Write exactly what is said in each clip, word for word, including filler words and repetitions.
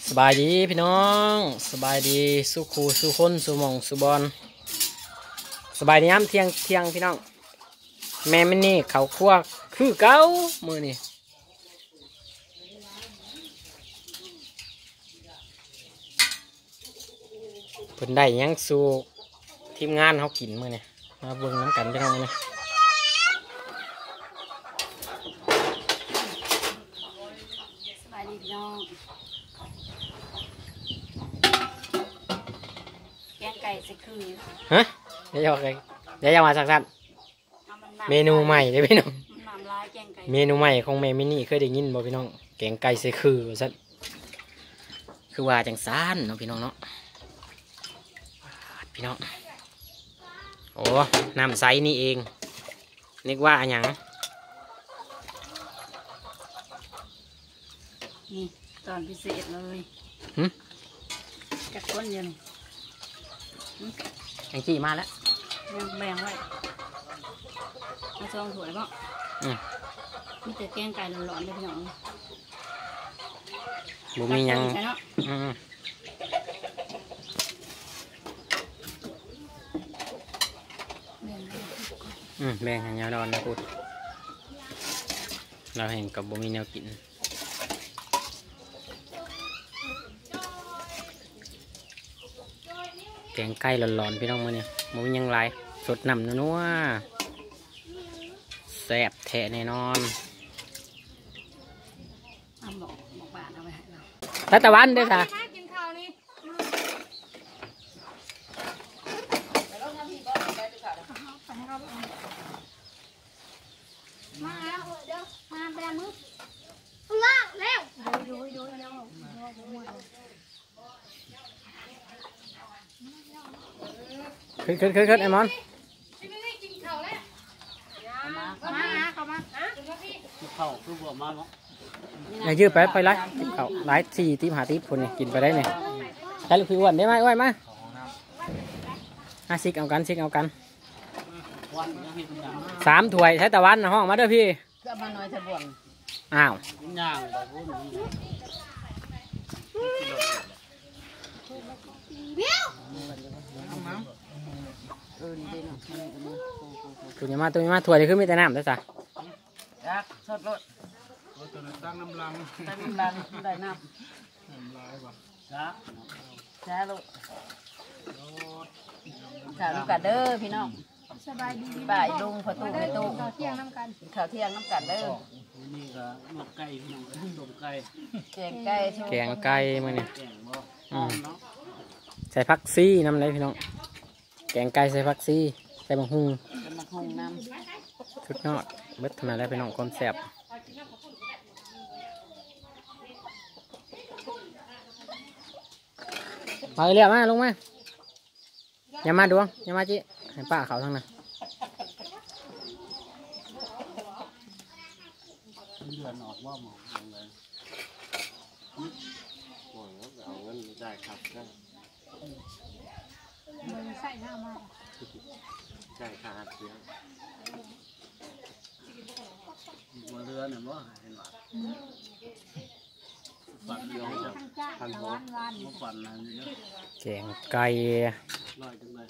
สบายดีพี่น้องสบายดีสู้ครูสู้คนสู้มองสู้บอลสบายดีน้ำเที่ยงเที่ยงพี่น้องแม่ไม่นี่เขาคั่วคือเก้ามือนี่เพิ่นได้ยังสู้ทีมงานเขากินมือนี่มาเบิ่งน้ำกันพี่น้องมือนี่สบายดีพี่น้องแกงไก่สิคือฮะเดี๋ยวจะเดี๋ยวจะมาสักสักเมนูใหม่เลยพี่น้องเมนูใหม่ของแม่มินี่เคยได้ยินบ่พี่น้องแกงไก่ใส่คือสักคือว่าจังซ่านเนาะพี่น้องเนาะพี่น้องโอ้น้ำใสนี่เองนึกว่าอันยังนี่ตอนพิเศษเลยกัดก้นเย็นแองจี้มาแล้วยังแบ่งไว้มาซองสวยป่ะมีแต่แกงไก่ร้อนๆเลยพี่น้องบุมียังอืมแบ่งให้ยาดอนนะพูดเราเห็นกับบุมีแนวกินแกงไก่ร้อนๆพี่น้องมาเนี่ยบุมียังไรสดน้ำนัวแซ่บแท้แน่นอนรัตะวันด้วยค่ะมาแล้วเดี๋ยวมาแบมือล่างแล้วดูดูแล้วขึ้นขึ้นขึ้นขึ้นไอ้มอนอย่ายืดไปไปไล่เขาไล่สี่ตีหาตีคนนี่กินไปได้เนี่ยใช้ลูกพี่อ้วนได้ไหมอ้วนมาห้าซิกเอากันซิกเอากันสามถ้วยใช้ตะวันห้องมาเด้อพี่ก็มาหน่อยจะบ่วงอ้าวตัวนี้มาตัวนี้มาถ้วยนี่คือมีแต่น้ำได้จ้ะยักษ์สดรถตัวนี้ตั้งน้ำลังตั้งน้ำลังได้น้ำน้ำลายบ่จ้าจ้าลูกข่าวน้ำกัดเด้อพี่น้องสบายดีบ่ายลุงพอตู้ไปตู้ข่าวเที่ยงน้ำกันข่าวเที่ยงน้ำกันเด้อนี่ก็หมกไก่พี่น้องต้มไก่แกงไก่แกงไก่มาเนี่ยใส่ผักซี่น้ำอะไรพี่น้องแกงไก่ใส่ผักซี่ใส่มะฮุ่งใส่มะฮุ่งน้ำชุดยอดเบิดทำไมได้พี่น้องความแซ่บมาเรียบมาลงมาอย่ามาดวงอย่ามาจิให้ป้าเขาทั้งนั้นเดือนออกว่าหมองเลยหมองเอาเงินได้ครับได้มันใส่หน้ามากใช่ขาดเสียมาเรือเนี่ยว่าเห็นว่าปั่นย้อนจากพันหกมาปั่นอะไรนี่แกงไก่ลอยจังเลย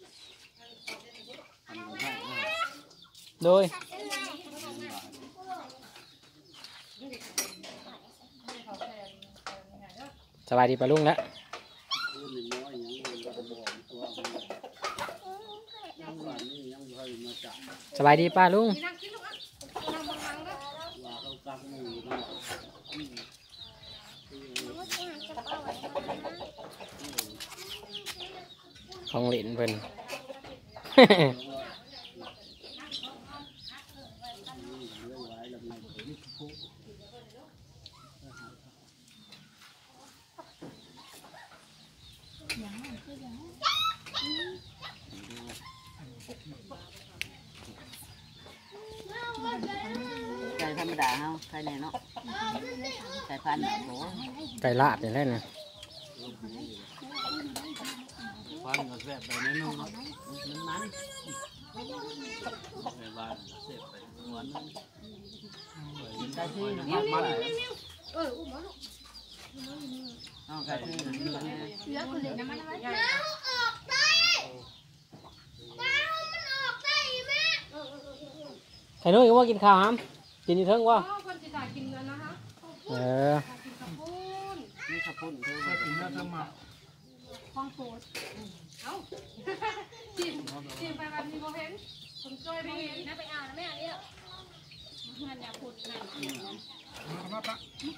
โดยสบายดีปะลุงแล้วสบายดีป้าลุงของหลินเพิ่นไก่ธรรมดาเฮาไก่เนี่ยเนาะไก่พันธุ์โอ้ไก่ลาดอย่างไรเนี่ยพันธุ์ก็แซ่บไปในนู้นมันมันไก่บ้านแซ่บไปหวานไก่ที่มันมากมายน้องก็คือเสือคนเล็กน้ำมันน้ำมันออกได้น้ำมันออกได้แม่ไข่นุ้ยว่ากินข้าวครับกินอีเทิงว่าคนจะได้กินแล้วนะฮะเออกินข้าวปุ้นนี่ข้าวปุ้นเธอถ้ากินแล้วทำมาห้องโปรดเอ้าชิมชิมไปวันนี้โมเห็นผมจอยไปเห็นนะไปอ่านนะแม่เนี่ยงานยาพูดงานเขียนนะมาปะ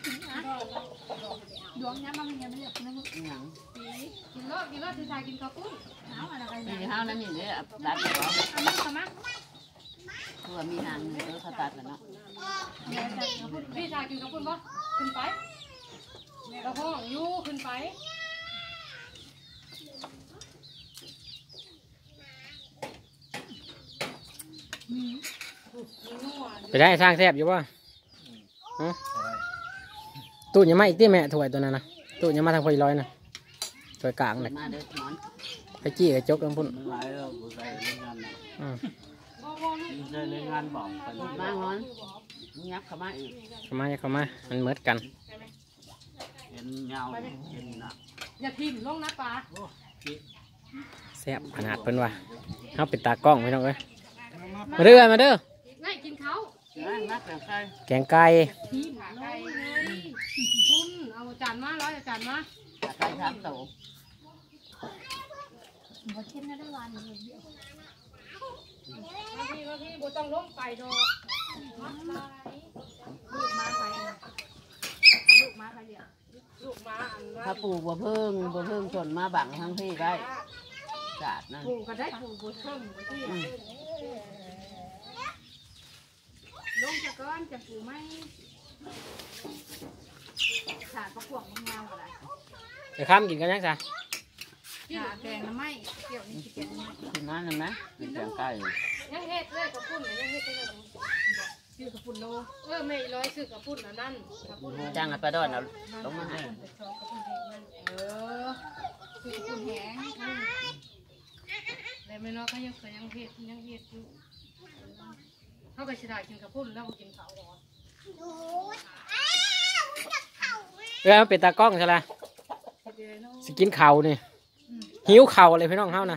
ดวงนี้มันยังไม่เรียกนะมึงหนังกินรอดกินรอดจะชายกินข้าวปุ้นเอาอะไรกันนี่ข้าวนั่นนี่เนี่ยตัดแล้วเอามาเอามาตัวมีหางเออเขาตัดแล้วเนาะพี่ชายกินข้าวปุ้นปะขึ้นไปกระห้องยู่ขึ้นไปไปได้สร้างแทบอยู่ป่ะตู้ยังไม่อีกที่แม่ถวยตัวนั้นนะตู้ยังมาทางพลอยร้อยนะถวยกลางเลยมาเด้อหมอนไปจี้กับจกน้ำพุ่นมันหลายแล้วบุษใส่เรื่องงานอืมใส่เรื่องงานบอกไปมาหมอนยับเข้ามาอีกเข้ามาเข้ามามันเหมือนกันเห็นเงาเห็นหนักอย่าทิ่มลงนะปลาแซ่บขนาดเพิ่นว่าเอาเป็นตากล้องไว้น้องเอ้ยมาเด้อมาเด้อง่ายกินเขานั่งนักแต่ใครแกงไก่ทิ่มเลยพุ่นเอาจานมาร้อยจานมาใครทำโตบ่เข้มนะได้วันเดียวพี่ว่าพี่บ่ต้องลงไปดอกมาไปลูกมาไปลูกมาไปเดียวลูกมาอันถ้าปลูกบัวเพิ่งบัวเพิ่งชนมาบังทั้งที่ได้กาดนั่นปลูกก็ได้ปลูกบ่เพิ่มที่ลงจะก้อนจะปลูกไม่ขาดประกวดงามก็ได้เดี๋ยวข้ามกินกันยังจ้ะขาแกงน้ำไม้เกี่ยวนี่แกงน้ำไม้กินนั่นเลยไหมเป็นแกงไก่ยังเฮ็ดเลยกับปุ่นยังเฮ็ดเลยซื้อกับปุ่นโลเออไม่ร้อยซื้อกับปุ่นนั่นกับปุ่นจ้างไปดอนเอาลงมาให้เออซื้อกับปุ่นแห้งแต่ไม่น้อยก็ยังยังเฮ็ดยังเฮ็ดอยู่เขาก็สิได้กินกับปุ่นแล้วกินข้าวร้อนเออเป็นตากล้องใช่ไหมสกินเข่านี่หิวเข่าเลยพี่น้องเฮานะ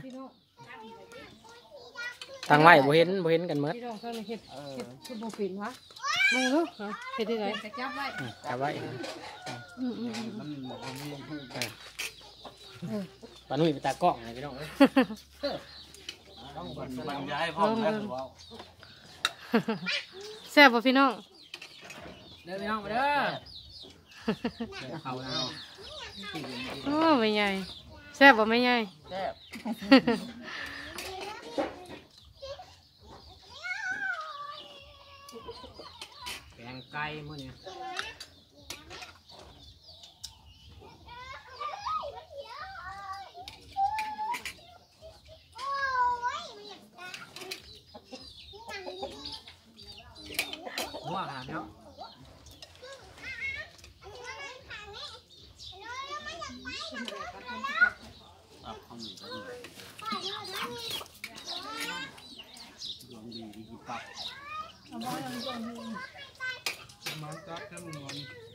ตั้งไว้บ่เห็นบ่เห็นกันเมื่อพี่น้องเขาเฮ็ดเฮ็ดคือบ่เป็นวะมึงรู้เฮ็ดได้ไงจับไว้จับไว้อืมอืมมันมันมีปานุ่ยเป็นตากล้องเลยพี่น้องเอ้ยต้องบรรยายพร้อมแล้วว่าแซ่บป่ะพี่น้องเด้อพี่น้องมาเด้อเข่าแล้วโอ้ไม่ใหญ่แซ่บป่ะไม่ใหญ่แซ่บแกงไก่มื้อนี้ หัวขาดเนาะอ่ะข้าวหมูก็ดีดวงดีดีปักมาจับแค่นวล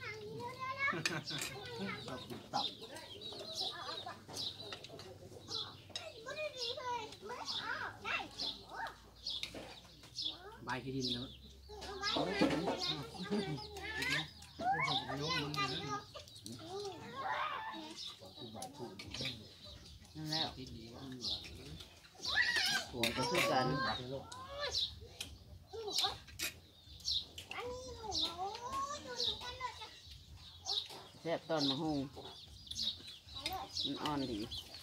ตับตับใบขี้ดินเนาะนั่นแล้วหัวก็คือกันแซ่บต้นมะฮุงมันอ่อนดี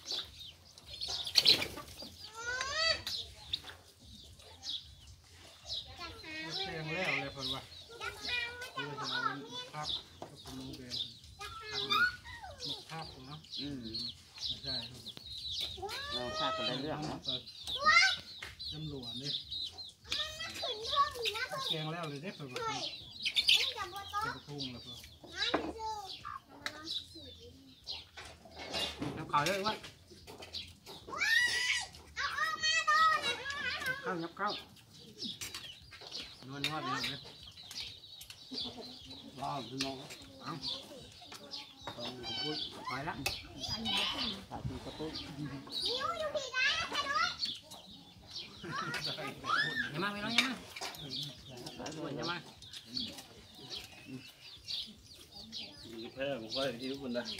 แซงแล้วเลยคนว่าเพื่อจะเอาภาพก็เป็นมือเบนภาพเนาะอืมไม่ใช่ครับเราทราบกันได้เรื่องเนาะจำรวจเนี่ยแกงแล้วเลยได้เปิดประตูเปิดประตูแล้วก็น้ำเข่าเยอะวะเข้ายับเข้านวลนวลเลยรอบพี่น้องเอาไปไปละขาดกระปุกอย่ามาไม่ร้องอย่ามาอย่ามาแพ้ผมก็ยิ้วคนละ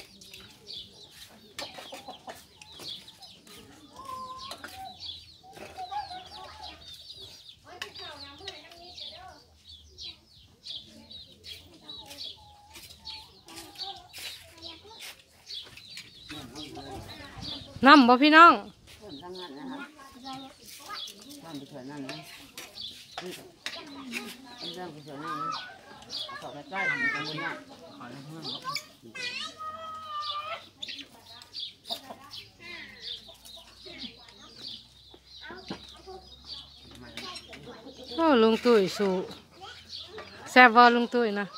น้ำบ่พี่น้องเพิ่มทั้งนั้นนะครับบ้านไปเฉยนั่นนะนี่เรื่องไปเฉยนั่นนะสอบใกล้ๆมันจะมุ่งหน้าขอให้เพื่อนบอกโอ้ลุงตุ้ยสู้แซ่บบ่ลุงตุ้ยนะ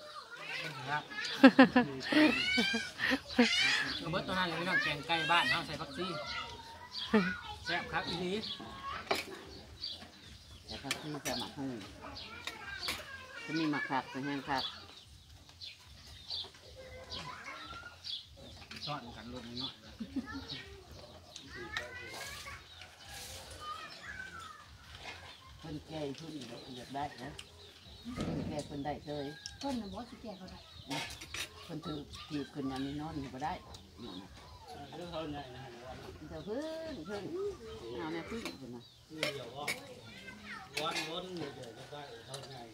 กระเบิดตัวนั้นเลยพี่น้องแกงไก่บ้านเขาใส่ผักชีแซ่บครับอีนี้แต่ก็คือจะหมักให้จะมีหมักผักเป็นแห้งผักช้อนกันลงเนาะเพิ่นแก่ขึ้นอยากได้นะแก่เพิ่นได้เลยเพิ่นน่ะบ่สิแก่เขาได้เพิ่นถือถีบขึ้นอย่างนี้นอนอยู่บ่ได้อยู่นะเรื่องเขาใหญ่นะเดี๋ยวพึ่งพึ่งเอาแม่พึ่งขึ้นมาคือเดี๋ยวว่าวันวันเดี๋ยวจะได้เท่าไหร่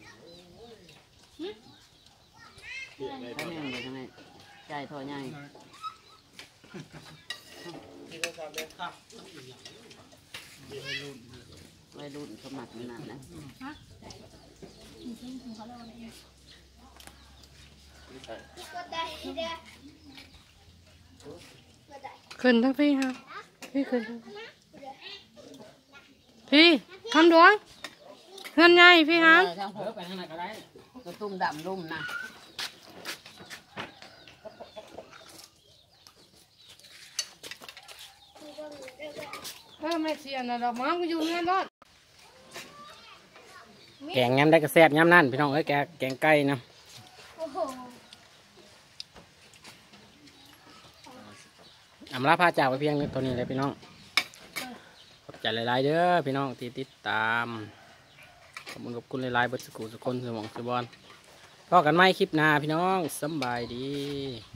เกี่ยวอะไรถ้าแม่งเลยทำไมใจทอใหญ่ที่เขาทำได้ครับเดี๋ยวให้รุ่นวัยรุ่นสมัครนั่นนะขึ้นทั้งพี่ฮะพี่ขึ้นทั้งพี่ทำดวงเพื่อนใหญ่พี่ฮะทั้งเออไปทางไหนก็ได้กระตุ้มดำลุ่มนะเออไม่เสียนะดอกไม้กูอยู่เนี่ยรอดแกงย้ำได้กระแซ่บย้ำนั่นพี่น้องเอ้ยแกงแกงไก่นะอำลาพาจากไปเพียงตัวนี้เลยพี่น้องขอบใจหลายๆเด้อพี่น้องที่ติดตามขอบคุณขอบคุณหลายๆเบิดสกุลสกุลสมองสบอนพอกันไหมคลิปหน้าพี่น้องสำบายดี